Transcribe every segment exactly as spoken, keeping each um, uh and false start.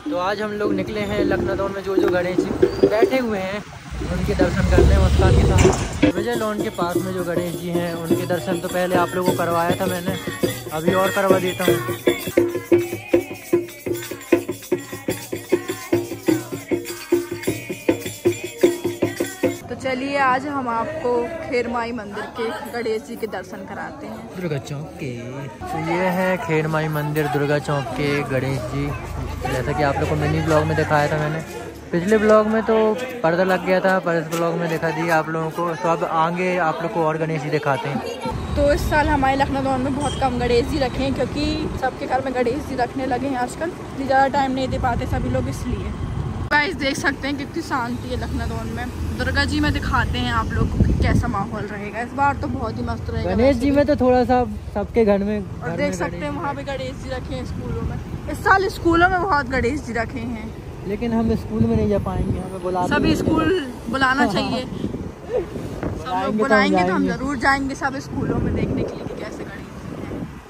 तो आज हम लोग निकले हैं लखनऊ में जो जो गणेश जी बैठे हुए हैं उनके दर्शन करने मुस्कान के साथ। विजय लॉन के पास में जो गणेश जी हैं उनके दर्शन तो पहले आप लोगों को करवाया था मैंने, अभी और करवा देता हूँ। चलिए आज हम आपको खेरमाई मंदिर के गणेश जी के दर्शन कराते हैं दुर्गा चौक के। तो ये है खेरमाई मंदिर दुर्गा चौक के गणेश जी। जैसा कि आप लोग को मिनी ब्लॉग में दिखाया था मैंने, पिछले ब्लॉग में तो पर्दा लग गया था पर इस ब्लॉग में दिखा दिया आप लोगों को। तो अब आगे आप लोग को और गणेश जी दिखाते हैं। तो इस साल हमारे लखनऊ में बहुत कम गणेश जी रखे हैं क्योंकि सबके घर में गणेश जी रखने लगे हैं आजकल, ज़्यादा टाइम नहीं दे पाते सभी लोग, इसलिए। गाइस देख सकते हैं कितनी शांति है लखनऊ में। दुर्गा जी में दिखाते हैं आप लोग को कैसा माहौल रहेगा इस बार, तो बहुत ही मस्त रहेगा। गणेश जी में तो थोड़ा सा सबके घर में और देख सकते हैं वहाँ पे गणेश जी रखे हैं स्कूलों में। इस साल स्कूलों में बहुत गणेश जी रखे हैं, लेकिन हम स्कूल में नहीं जा पाएंगे, हमें बुला सभी स्कूल बुलाना चाहिए। सब लोग बुलाएंगे तो हम जरूर जाएंगे सब स्कूलों में देखने के लिए कि कैसे गणेश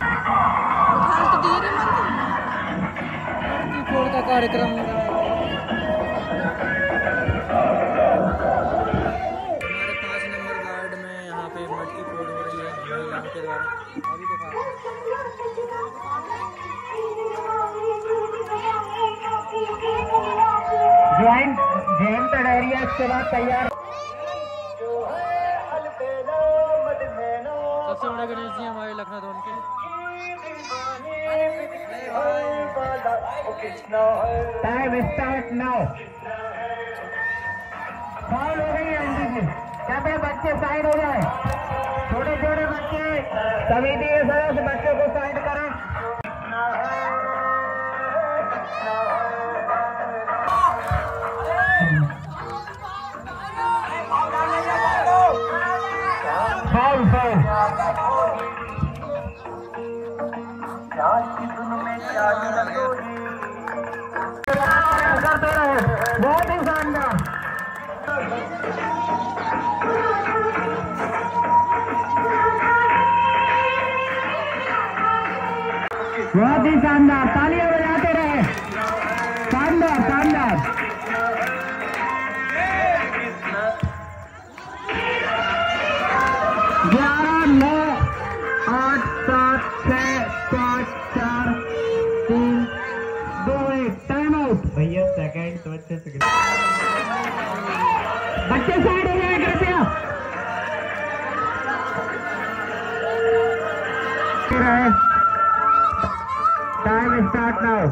जी का कार्यक्रम हो रहा है। हमारे पाँच नंबर गार्ड में यहाँ पे मटकी फोड़ हो रही है महिलाओं के द्वारा, अभी दिखा ज्वाइंट जैन तड़ेरिया इसके बाद तैयार। सबसे बड़ा गणेश जी हमारे लखनऊ के। Time start now. फाउल हो गई है आंटी जी, क्या पे बच्चे साइड हो जाए, छोटे छोटे बच्चे समिति के सदस्य बच्चों को साइड करें। फाउल फाउल करते रहे, बहुत ही शानदार। बहुत ही शानदार, तालियां बजाते रहे, शानदार शानदार। ग्यारह नौ आठ सात छः पाँच चार तीन दो एक, टाइम आउट। भैया सेकंड तो अच्छे से बच्चे साइड हो जाए कृपया। Time start now.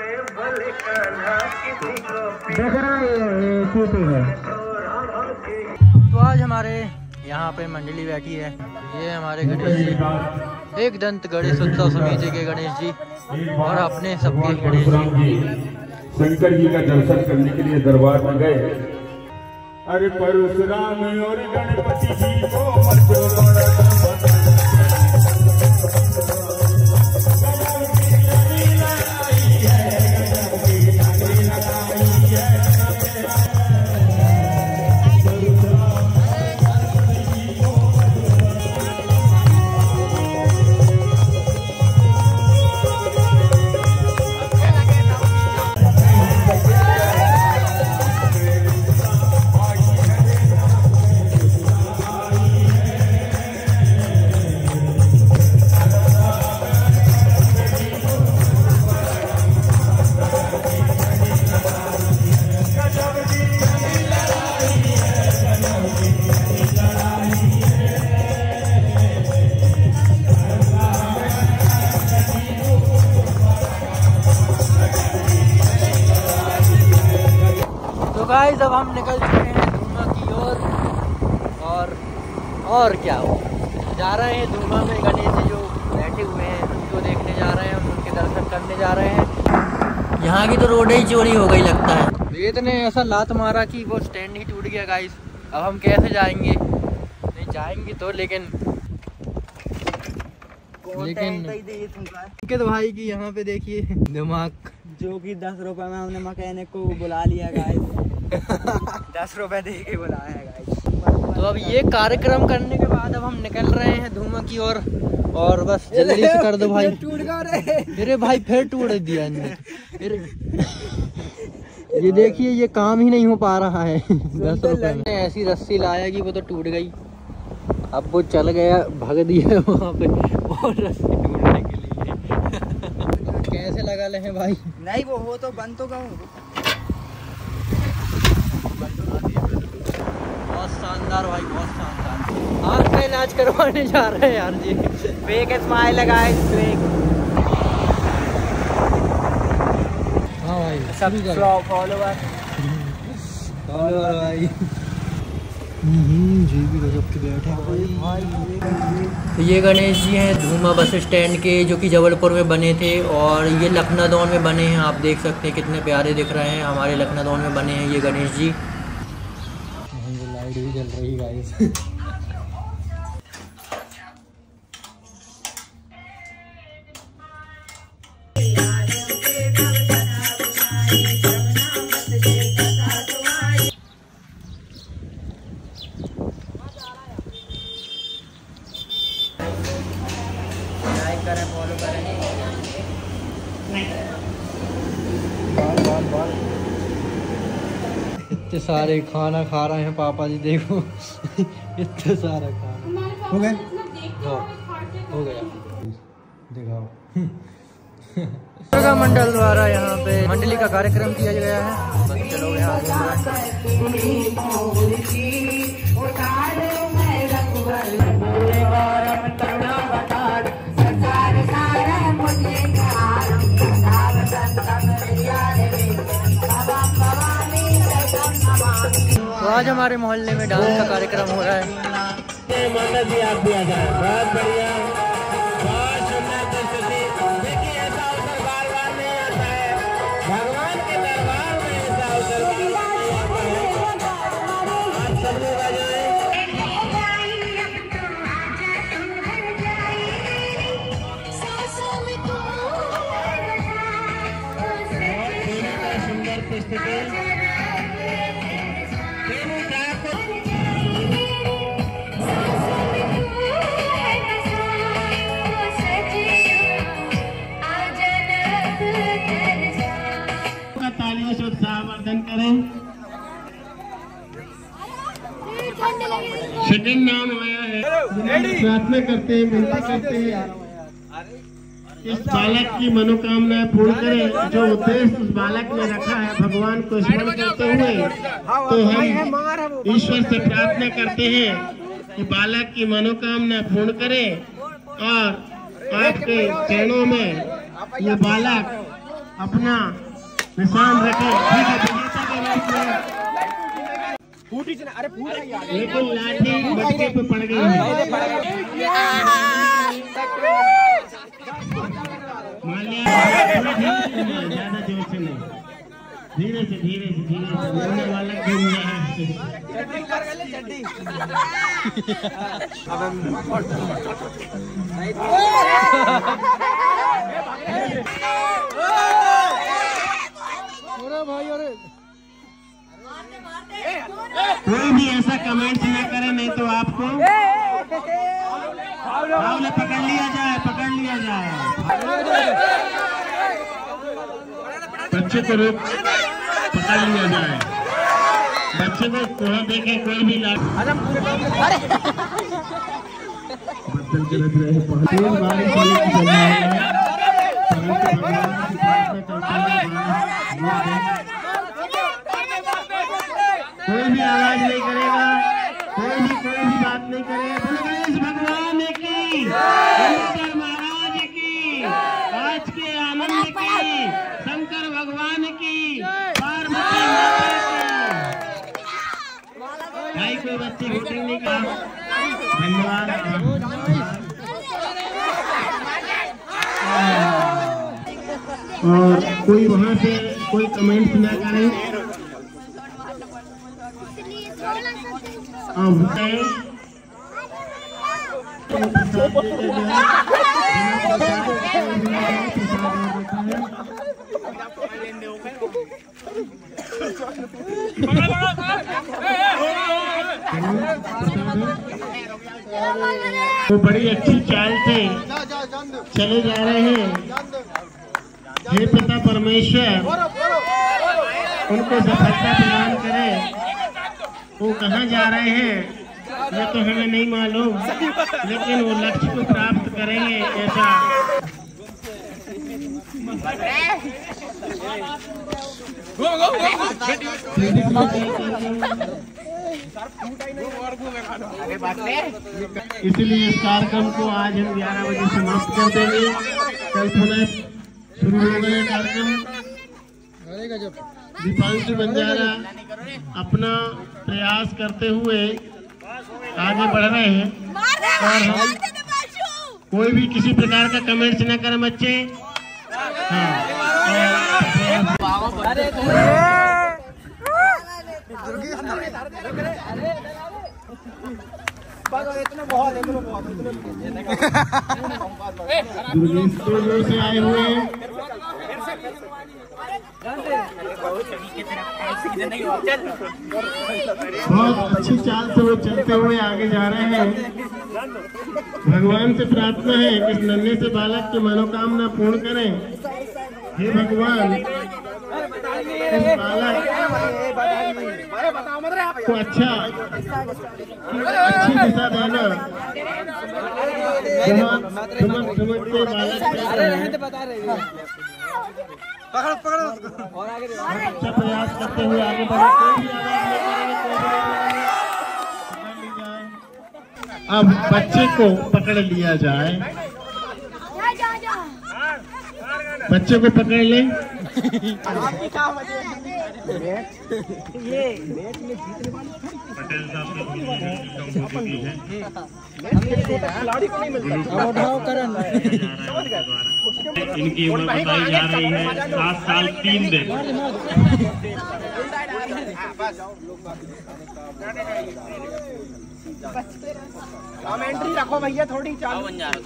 देख रहा है शूटिंग है। तो आज हमारे यहाँ पे मंडली बैठी है, ये हमारे गणेश जी, एक दंत गणेश उत्सव समिति के गणेश जी और अपने सबके गणेश जी शंकर जी का दर्शन करने के लिए दरबार में गए। अरे परशुराम और गणपति जी को गाइस अब हम निकल चुके हैं धूमा की ओर और और क्या हो जा रहे हैं धूमा में गणेश जी जो बैठे हुए हैं उनको देखने जा रहे हैं, उनके दर्शन करने जा रहे हैं। यहाँ की तो रोड ही चोरी हो गई लगता है, वेद ने ऐसा लात मारा कि वो स्टैंड ही टूट गया गाइस। अब हम कैसे जाएंगे, नहीं जाएंगे तो लेकिन लेकिन अंकित भाई की यहाँ पे देखिए दिमाग, जो कि दस रुपए में हमने मैकेनिक को बुला लिया गाइस। दस रुपए दे के बुलाया है गाइस। तो अब ये कार्यक्रम करने के बाद अब हम निकल रहे हैं धूमा की ओर और, और बस जल्दी से कर दो भाई। टूट गया रे मेरे भाई फिर टूट दिया इनने। ये देखिए ये काम ही नहीं हो पा रहा है। दस रुपए में ऐसी रस्सी लाया कि वो तो टूट गई। अब वो चल गया, भग दिया वहाँ पे और रस्सी टूटने के लिए। कैसे लगा ले हैं भाई? नहीं वो हो तो बंद तो कहूँ। बहुत शानदार भाई, बहुत शानदार। आज का इलाज करवाने जा रहे हैं यार जी। फेक स्माइल लगाए फेक। हाँ भाई सब फॉलोवर फॉलोवर भाई। जी भी गजब के बैठे भाई। तो ये गणेश जी हैं धूमा बस स्टैंड के, जो कि जबलपुर में बने थे, और ये लखनादौन में बने हैं। आप देख सकते हैं कितने प्यारे दिख रहे हैं। हमारे लखनादौन में बने हैं ये गणेश जी। लाइट भी जल रही है गाइस। लाइक करें, फॉलो करें। बाल बाल बाल इतने सारे खाना खा रहे हैं पापा जी, देखो। इतना सारा खाना हो गया। हाँ हो गया, दिखाओ। दुर्गा मंडल द्वारा यहाँ पे मंडली का कार्यक्रम किया गया है। बच्चे लोग यहाँ तो आज हमारे मोहल्ले में डांस का कार्यक्रम हो रहा है। माता जी आप भी आ जाए, बहुत बढ़िया, बहुत सुंदर प्रस्तुति। देखिए ऐसा अवसर बार बार नहीं आता है, भगवान के दरबार में ऐसा अवसर आप सब लोग आ जाए। सुंदर प्रस्तुति। तालियों से उत्साहवर्धन करें। सेकंड नाम आया है, प्रार्थना करते हैं, विनती करते हैं इस बालक की मनोकामना पूर्ण करें। जो उद्देश्य उस बालक ने रखा है भगवान को स्मरण करते हुए, तो हम ईश्वर से प्रार्थना करते हैं कि बालक की मनोकामना पूर्ण करें और आपके चरणों में ये बालक अपना निशान रखे। ठीक है, विजेता के रूप में लेकिन लाठी बच्चे पे पड़ गई है। ज्यादा जोर से नहीं, धीरे से धीरे से धीरे से बोलने वाला घूम रहा है। कोई भी ऐसा कमेंट्स न करे, नहीं तो आपको आपने पकड़ लिया जाए, पकड़ लिया जाए। बच्चे को रोक पकड़ लिया जाए, बच्चे को कोड़ा देखे कोई भी लाभ बदल के रख रहे हैं। कोई भी आवाज नहीं करेगा, कोई भी कोई भी बात नहीं करेगा। गणेश भगवान की, शंकर महाराज की, आज के आनंद की, शंकर भगवान की, पार्वती माता की। भाई कोई बच्चे वोटिंग नहीं कर, धन्यवाद। और कोई वहाँ से कोई कमेंट्स ना करें। वो बड़ी अच्छी चाल से चले जा रहे हैं। हे पिता परमेश्वर, उनको सफलता प्रदान करे। वो कहाँ जा रहे हैं ये तो हमें नहीं मालूम, लेकिन वो लक्ष्य को प्राप्त करेंगे ऐसा। इसलिए इस कार्यक्रम को आज हम ग्यारह बजे समाप्त कर देंगे। कल पुनः शुरू होगा ये कार्यक्रम। दीपांशु बंजारा अपना प्रयास करते हुए आगे बढ़ रहे हैं और हम कोई भी किसी प्रकार का कमेंट्स न करें बच्चे। हाँ दुर्गेशपुर से आए हुए हैं। बहुत अच्छी चाल से वो चलते हुए आगे जा रहे हैं। भगवान से प्रार्थना है कि इस नन्हे से बालक की मनोकामना पूर्ण करें। हे भगवान, इस बालक को अच्छा अच्छी दिशा देना। चमक चमकते बालक पकड़ो पकड़ो और आगे अच्छा प्रयास करते हुए आगे बढ़े। अब बच्चे को पकड़ लिया जाए, बच्चे को पकड़ ले। पटेल साहब इनकी उम्र बताई जा रही है सात साल तीन दिन। कमेंट्री रखो भैया थोड़ी चालू बन जा रहा।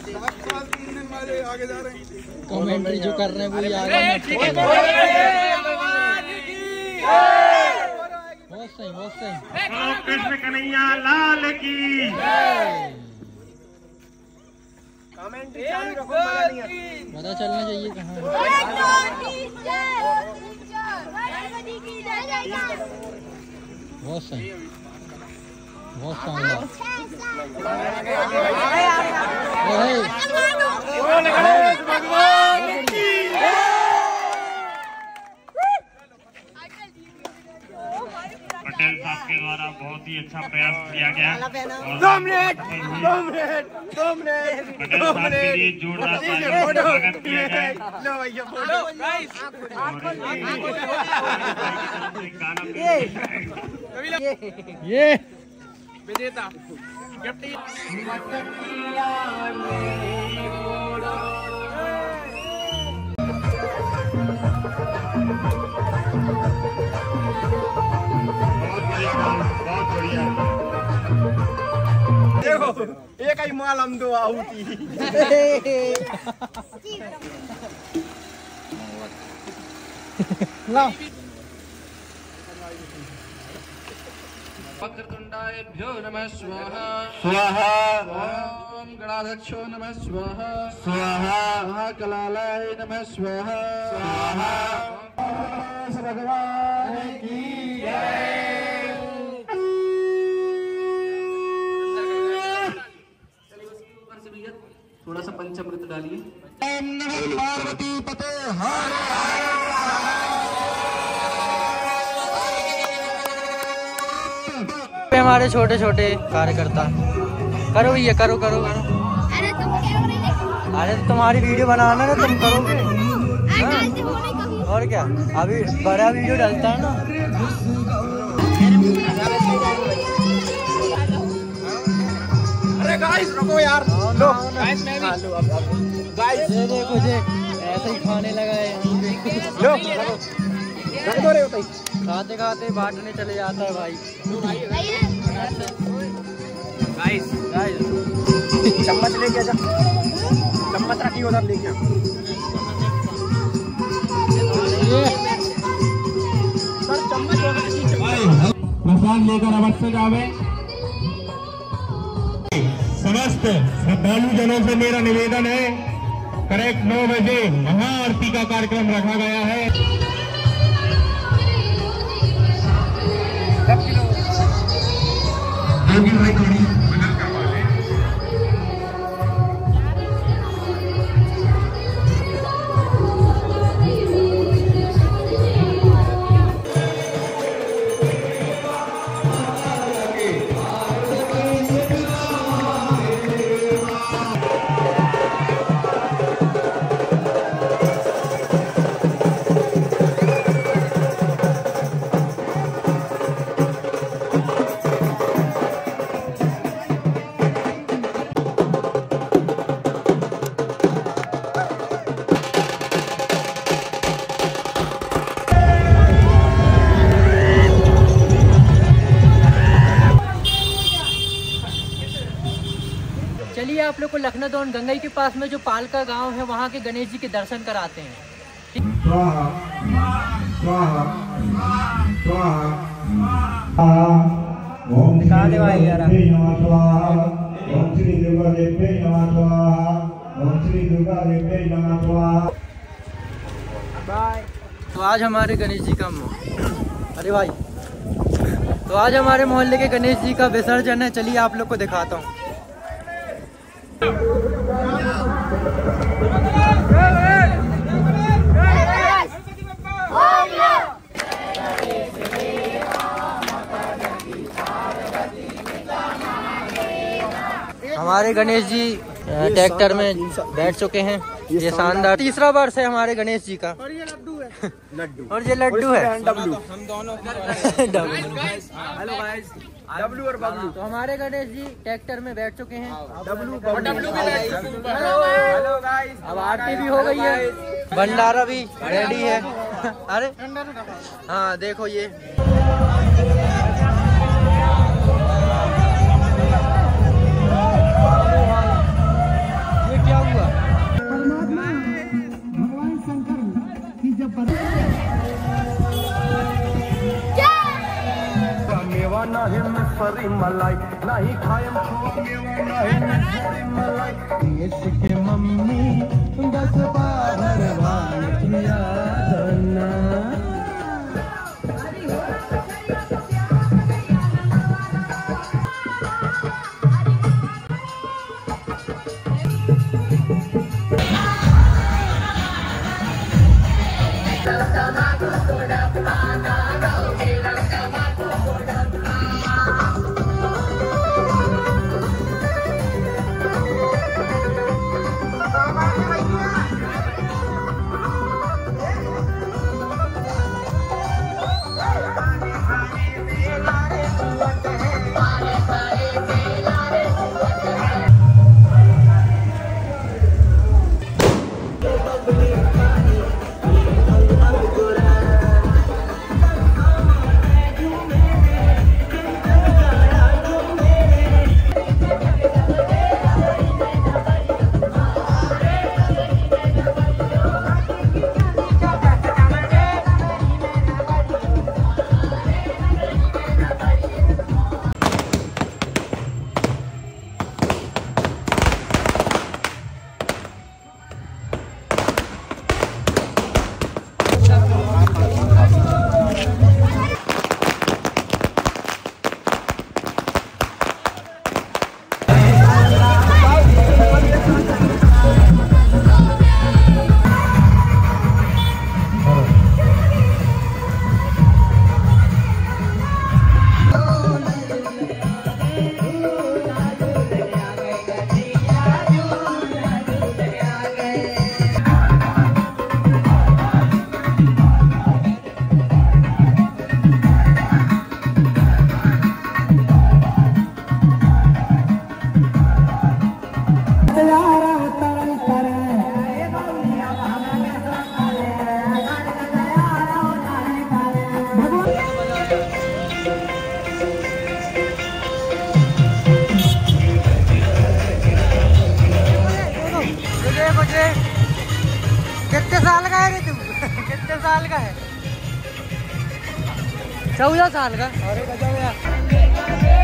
कमेंट्री जो कर रहे हैं वो बहुत सही बहुत सही। कृष्ण कन्हैया लाल की। कमेंट्री चालू रखो, पता चलना चाहिए कहाँ बहुत सही बहुत शानदार। पटेल साहब के द्वारा बहुत ही अच्छा प्रयास किया गया। दो मिनट दो मिनट दो मिनट पटेल साहब के लिए जोरदार स्वागत किया जाए। ये विजेता देखो एक ही माल हम दो आहुति। वक्रतुंडायभ्यो नमः स्वाहा स्वाहा। ओम गणाध्यक्षो नमः स्वाहा स्वाहा। महाकलालाय नमः स्वाहा स्वाहा। भगवान की जय। थोड़ा सा पंचामृत डालिए। ओम नमः पार्वती पते हर। हमारे छोटे छोटे कार्यकर्ता करो ये करो करो करो। अरे तुम कैमरे अरे तो तुम्हारी वीडियो बनाना ना तुम करोगे। हाँ? और क्या अभी बड़ा वीडियो डालता है ना। अरे गाइस रुको यार। लो गाइस मैं भी लो अब गाइस ये देखो जे ऐसे ही खाने लगा है। लो रख दो रे भाई। खाते खाते बांटने चले जाता है भाई। गाइस गाइस चम्मच लेके आजा। चम्मच रखी उधर लेके आ। सर चम्मच प्रसाद लेकर अवश्य जावे। समस्त श्रद्धालु जनों से मेरा निवेदन है, करेक्ट नौ बजे महाआरती का कार्यक्रम रखा गया है। आप लोग को लखनऊ दौन गंगई के पास में जो पालका गांव है वहाँ के गणेश जी के दर्शन कराते हैं। स्वाहा स्वाहा स्वाहा ओम श्री नमः स्वाहा ओम श्री दुर्गा देवी नमः स्वाहा ओम श्री दुर्गा देवी नमः स्वाहा। बाय। तो आज हमारे गणेश जी का अरे भाई तो आज हमारे मोहल्ले के गणेश जी का विसर्जन है। चलिए आप लोग को दिखाता हूँ। हमारे गणेश जी ट्रैक्टर में बैठ चुके हैं। ये शानदार तीसरा वर्ष है हमारे गणेश जी का। और ये लड्डू है लड्डू और ये लड्डू है डब्लू। हम दोनों हेलो गाइस डब्लू और बबलू। तो हमारे गणेश जी ट्रैक्टर में बैठ चुके हैं। W W hello guys. अब आरती भी हो गई है, भंडारा भी रेडी है। अरे हाँ देखो ये ये क्या हुआ। भगवान शंकर की जब मेवा नहीं मिसरी मलाई नहीं खाए मेवा नहीं मिसरी मलाई देश के मम्मी दस बार किया धन्ना। कितने साल का है रे तू? कितने साल का है? चौदह साल का। अरे गजब यार।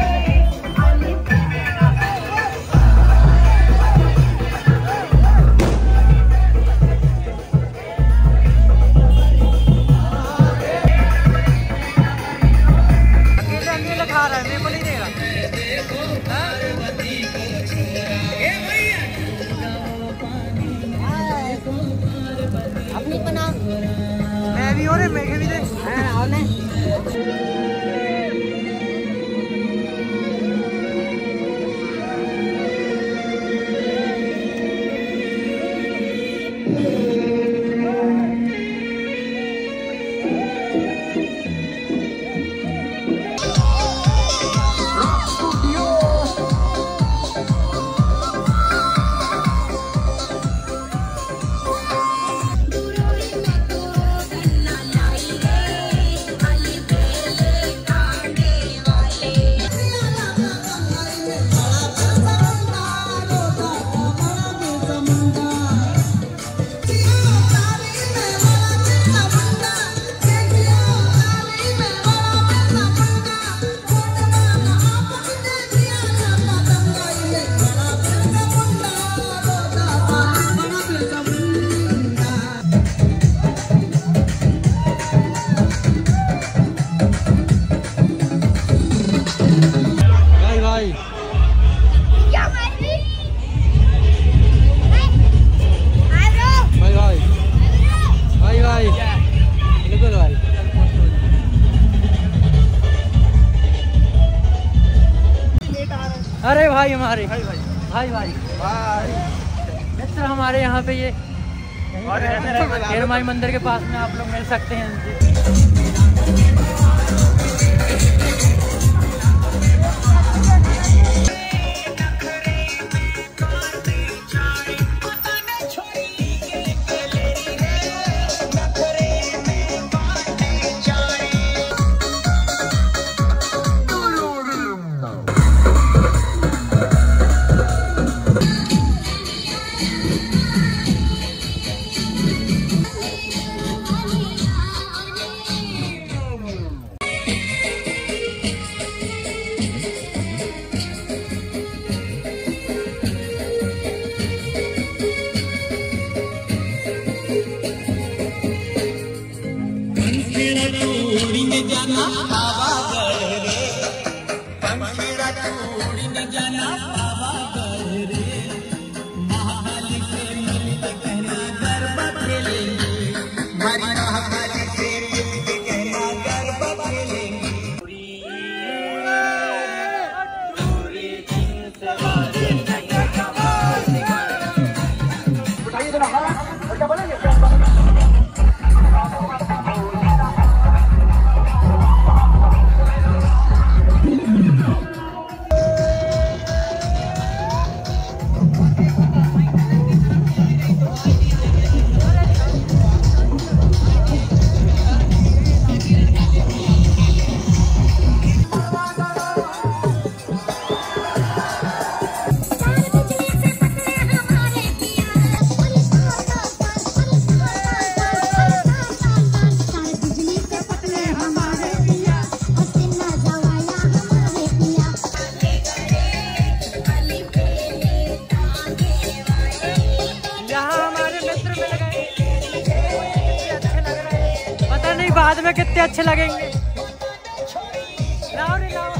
अकेले अकेले खा रहा है, मेरे को नहीं देगा। अपनी बना मैं भी हो रहे मैं भी दे। हाँ और नहीं Bye. अरे भाई हमारे भाई भाई भाई भाई मित्र हमारे यहाँ पे ये खेरमाई मंदिर के पास में आप लोग मिल सकते हैं इनसे। बाद में कितने अच्छे लगेंगे। लाओ रे लाओ।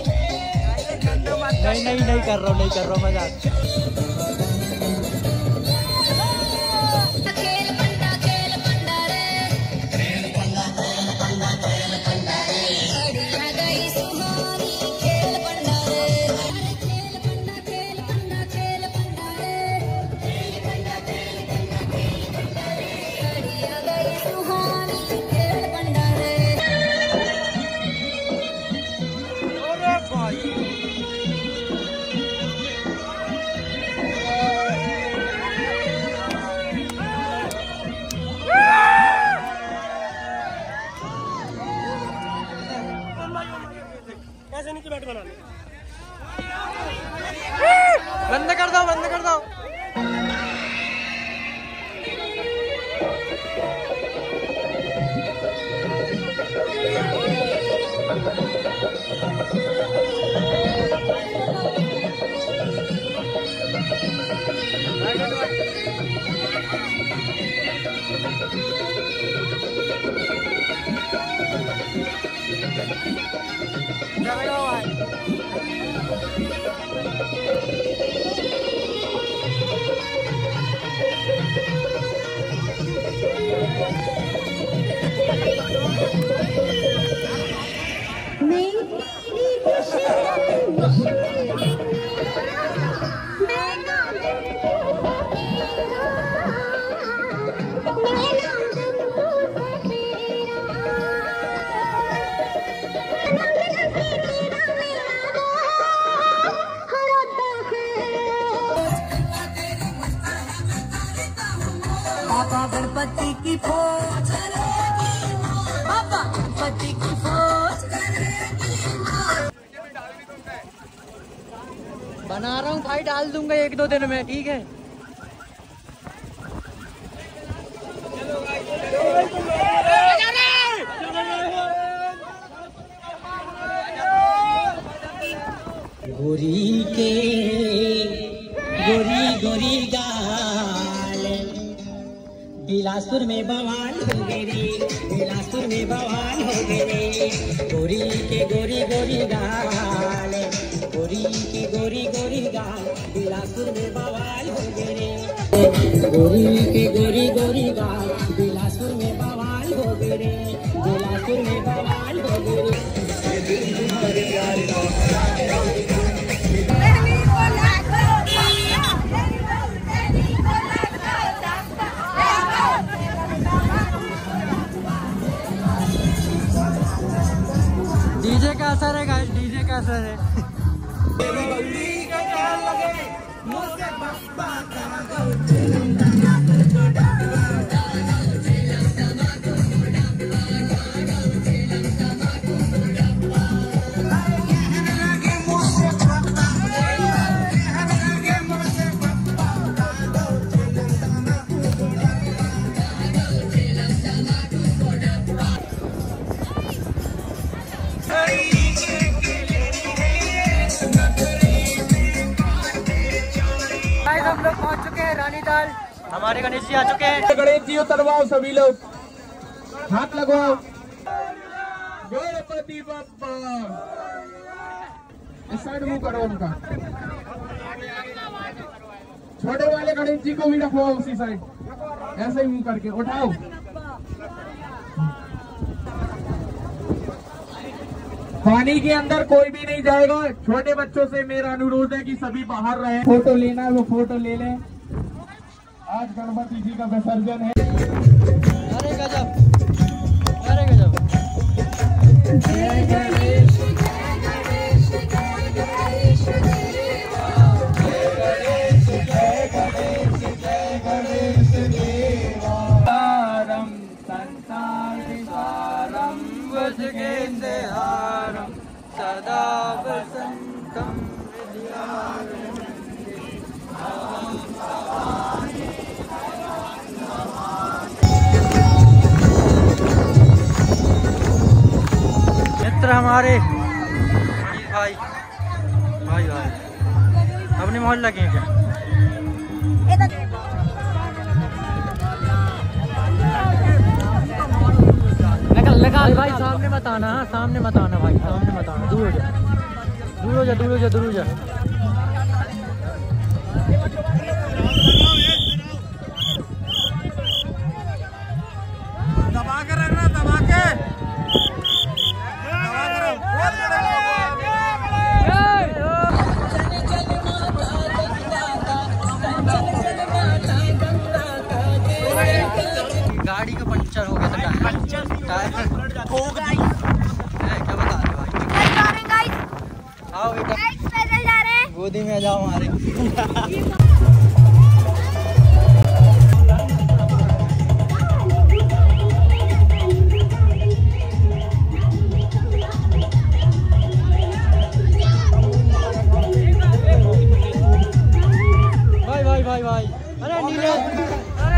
नहीं नहीं नहीं कर रहा हूँ नहीं कर रहा हूँ मजाक। बंद कर दो बंद कर दो। गणपति की फौज, बाबा गणपति की फौज। बना रहा हूँ भाई, डाल दूंगा एक दो दिन में, ठीक है। गोरी के गोरी गोरी गाल बिलासपुर में बवाल हो गए रे, बिलासपुर में बवाल हो गए रे। गोरी के गोरी गोरी गाल, गोरी के गोरी गोरी गाल बिलासपुर में बवाल हो गए रे। गोरी के गोरी गोरी गाल बिलासपुर में बवाल हो गए रे, बिलासपुर में बवाल हो गए रे। डीजे का असर है गाइस, डीजे का असर है। हम लोग पहुंच चुके हैं रानीताल। हमारे गणेश जी आ चुके हैं। गणेश जी उतरवाओ, सभी लोग हाथ लगवाओ। गणपति बप्पा, इस साइड मुंह करो उनका। छोटे वाले गणेश जी को भी रखवाओ उसी साइड, ऐसे ही मुंह करके उठाओ। पानी के अंदर कोई भी नहीं जाएगा। छोटे बच्चों से मेरा अनुरोध है कि सभी बाहर रहे। फोटो लेना है वो फोटो ले लें। आज गणपति जी का विसर्जन है। अरे गजब, अरे गजब। जय गणेश, जय गणेश, जय गणेश देवा। जय गणेश, जय गणेश, जय गणेश देवा। सारम संसार सारम भुजगेन्द्रहारम सदा वसंतम हृदयारण्यं। मित्र हमारे भाई भाई भाई अपने मोहल्ला के हैं क्या? भाई भाई सामने मत आना, हाँ सामने मत आना भाई, सामने मत आना, दूर हो जा, दूर हो जा, दूर हो जा, दूर हो जा। दबा के रखना, दबा के। गाड़ी का पंचर हो गया था, पंचर ठोक दी। क्या बता रहे भाई? आओ बेटा, पैदल जा रहे हैं। गोदी में आ जाओ हमारे। भाई भाई भाई भाई, अरे नीले, अरे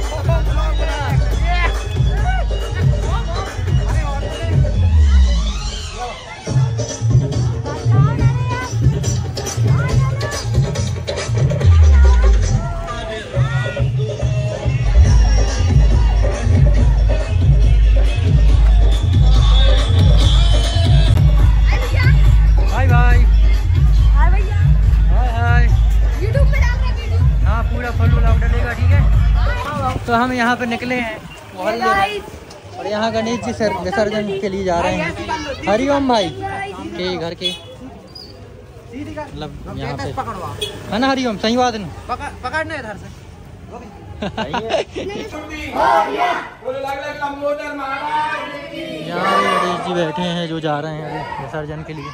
भाई भाई, हाय भैया, हाय हाय। यूट्यूब पे डाल रहे वीडियो। हाँ पूरा फल उलाव डलेगा, ठीक है। तो हम यहाँ पे निकले हैं मोहल्ले में और यहाँ गणेश जी सर विसर्जन के लिए जा रहे हैं। हरिओम भाई के घर के मतलब यहाँ पे है ना। हरिओम, सही बात नहीं पकड़ना इधर से। यहाँ भी गणेश जी बैठे हैं जो जा रहे हैं अभी विसर्जन के लिए।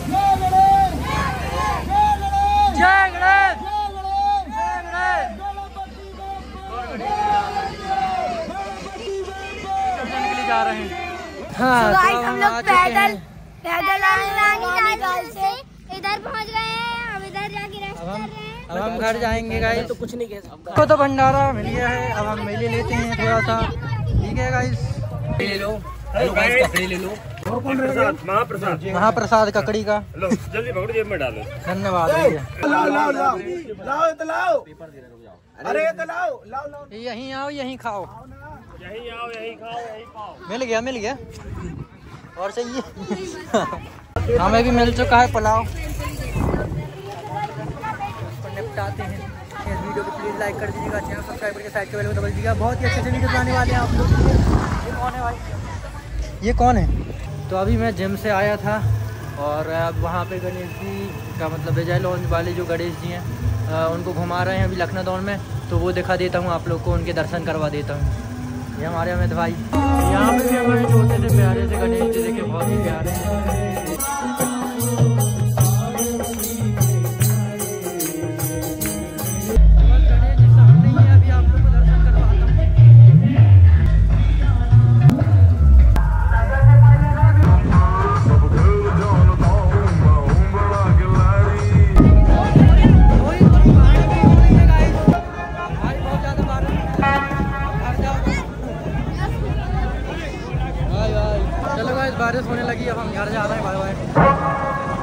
जय गणेश, जय गणेश। विसर्जन के लिए जा रहे हैं। हाँ तो तो हम हम लोग आ चुके पैदल हैं। पैदल आए रानीताल से इधर पहुंच गए हैं। अब इधर जाके रेस्ट अब कर हम रहे हैं। अब हम घर जाएंगे गाइस। तो कुछ नहीं कह सकते। को तो भंडारा मिल गया है, अब हम मेले लेते हैं थोड़ा सा, ठीक है गाइस। ले लो, कपड़े ले लो। महाप्रसाद, महाप्रसाद ककड़ी का। लो जल्दी पकड़ो, जेब में डालो। धन्यवाद भैया। लाओ लाओ लाओ लाओ तो लाओ। अरे तो लाओ लाओ लाओ। यहीं आओ, यहीं खाओ। यहीं आओ, यहीं खाओ, यहीं पाओ। मिल गया, मिल गया और चाहिए। हमें भी मिल चुका है पुलाव। निपटाते हैं इस वीडियो को। प्लीज लाइक कर दीजिएगा, चैनल सब्सक्राइब करके साइड के बेल को दबा दीजिएगा। बहुत ही अच्छे अच्छे वीडियो बनाने वाले हैं आप लोग। ये कौन है भाई? ये कौन है? तो अभी मैं जिम से आया था और अब वहाँ पे गणेश जी का मतलब विजय लॉन्च वाले जो गणेश जी हैं उनको घुमा रहे हैं अभी लखनऊ में। तो वो दिखा देता हूँ आप लोग को, उनके दर्शन करवा देता हूँ। ये हमारे अमित भाई। यहाँ पे भी हमारे छोटे से प्यारे से गणेश जी देखे, बहुत ही प्यारे हैं। चलो गाइस बारिश होने लगी, अब हम घर जा रहे हैं। Bye bye.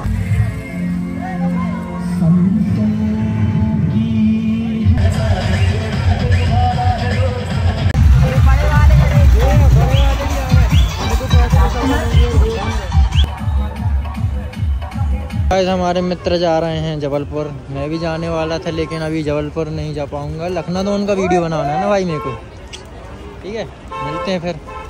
गाइस हमारे मित्र जा रहे हैं जबलपुर, मैं भी जाने वाला था लेकिन अभी जबलपुर नहीं जा पाऊंगा। लखनऊ का वीडियो बनाना है ना भाई मेरे को, ठीक है मिलते हैं फिर।